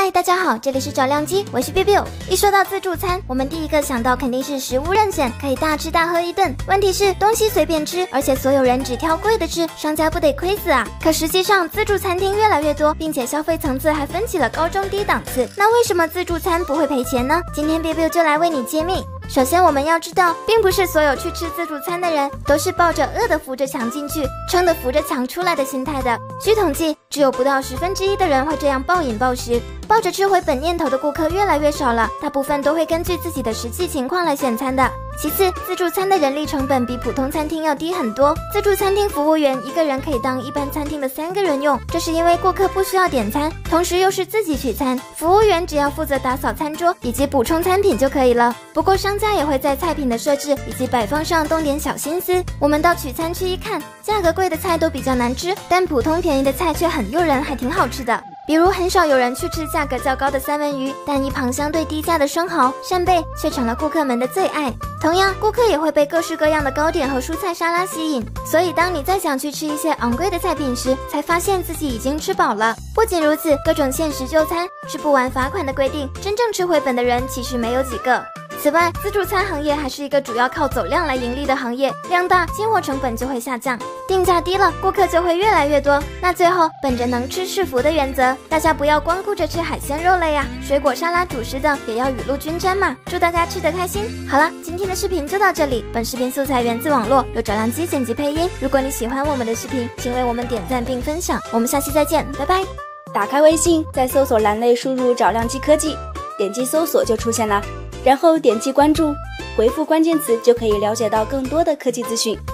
嗨，大家好，这里是找亮机，我是 biu。一说到自助餐，我们第一个想到肯定是食物任选，可以大吃大喝一顿。问题是东西随便吃，而且所有人只挑贵的吃，商家不得亏死啊？可实际上，自助餐厅越来越多，并且消费层次还分起了高中低档次。那为什么自助餐不会赔钱呢？今天 biu 就来为你揭秘。首先我们要知道，并不是所有去吃自助餐的人都是抱着饿的扶着墙进去，撑的扶着墙出来的心态的。据统计，只有不到1/10的人会这样暴饮暴食。抱着吃回本念头的顾客越来越少了，大部分都会根据自己的实际情况来选餐的。其次，自助餐的人力成本比普通餐厅要低很多，自助餐厅服务员一个人可以当一般餐厅的3个人用，这是因为顾客不需要点餐，同时又是自己取餐，服务员只要负责打扫餐桌以及补充餐品就可以了。不过商家也会在菜品的设置以及摆放上动点小心思。我们到取餐区一看，价格贵的菜都比较难吃，但普通便宜的菜却很诱人，还挺好吃的。比如很少有人去吃价格较高的三文鱼，但一旁相对低价的生蚝、扇贝却成了顾客们的最爱。同样，顾客也会被各式各样的糕点和蔬菜沙拉吸引，所以当你再想去吃一些昂贵的菜品时，才发现自己已经吃饱了。不仅如此，各种限时就餐、吃不完罚款的规定，真正吃回本的人其实没有几个。此外，自助餐行业还是一个主要靠走量来盈利的行业，量大，进货成本就会下降，定价低了，顾客就会越来越多。那最后，本着能吃是福的原则，大家不要光顾着吃海鲜肉类呀，水果沙拉、主食等也要雨露均沾嘛。祝大家吃得开心。好了，今天的视频就到这里，本视频素材源自网络，由找亮机剪辑配音。如果你喜欢我们的视频，请为我们点赞并分享，我们下期再见，拜拜。 打开微信，在搜索栏内输入找亮机科技，点击搜索就出现了，然后点击关注，回复关键词就可以了解到更多的科技资讯。